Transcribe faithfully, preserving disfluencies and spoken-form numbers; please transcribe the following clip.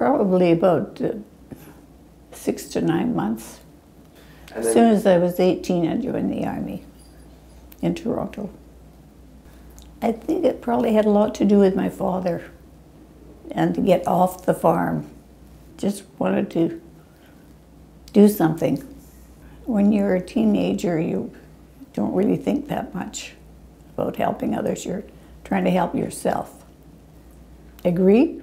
Probably about uh, six to nine months. As soon as I was eighteen, I joined the Army in Toronto. I think it probably had a lot to do with my father and to get off the farm. Just wanted to do something. When you're a teenager, you don't really think that much about helping others. You're trying to help yourself. Agree?